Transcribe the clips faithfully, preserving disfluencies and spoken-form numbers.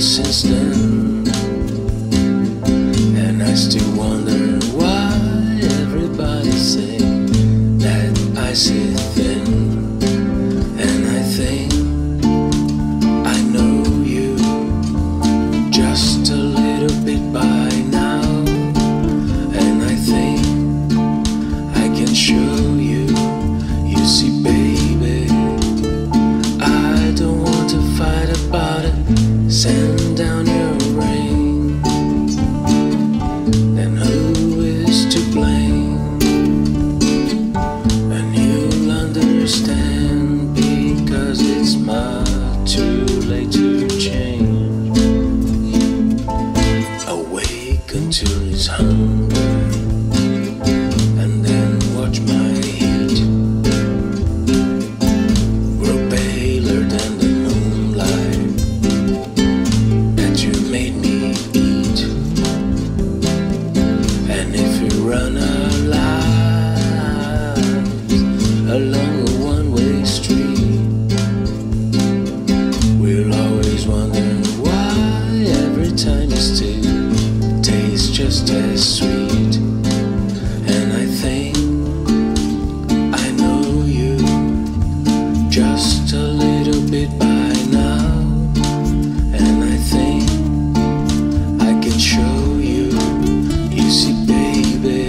since then, and I still wonder why everybody say that I see thin. And I think I know you just a little bit by now, and I think I can show you. You see, baby, I don't want to fight about it. Send down your rain, then who is to blame? And you'll understand, because it's much too late to change. Awaken to his hunger, and then watch my heat grow paler than the moonlight that you made me eat. And if we run our lives along a one-way street, we'll always wonder why every time you still tastes just as sweet. And I think I know you just a little bit by now, and I think I can show you. You see, baby,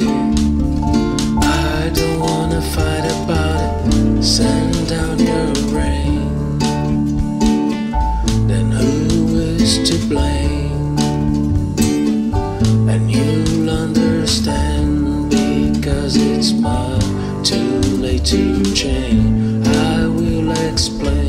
I don't wanna fight about it. Send down your rain, then who is to blame? And you'll understand, because it's much too late to change. I will explain.